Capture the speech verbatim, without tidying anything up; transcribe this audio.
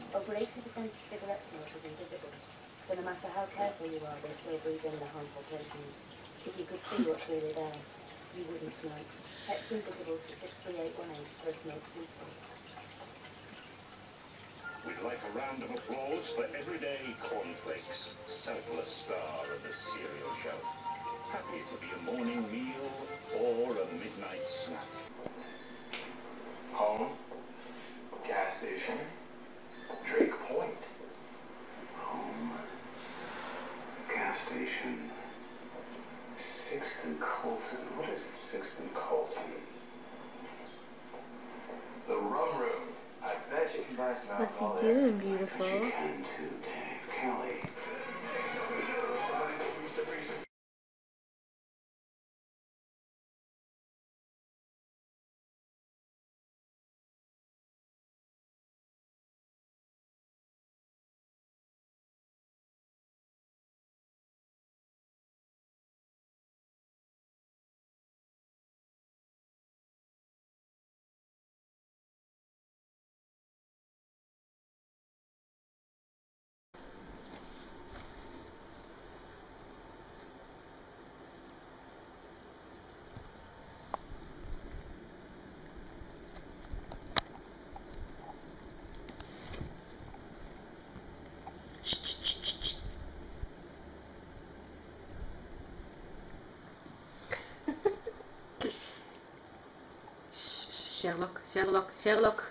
Over eighty percent of cigarette smoke is invisible, so no matter how careful you are, they still breathe in the harmful pollutants. If you could see what's really there, you wouldn't smoke. Text invisible to six three eight one eight for a smoke peaceful. We'd like a round of applause for Everyday Cornflakes, selfless star of the cereal shelf. Happy to be a morning meal or a midnight snack. Home, gas station, Drake Point. Home, gas station, Sixth and Colton. What is it, Sixth and Colton? The rum room. I bet you can buy some alcohol What's there. he doing, beautiful? I bet you can too, Dave. Kelly. Sherlock, Sherlock, Sherlock.